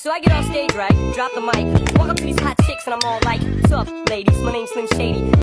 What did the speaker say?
So I get on stage, right, drop the mic, walk up to these hot chicks and I'm all like, what's up, ladies, my name's Slim Shady.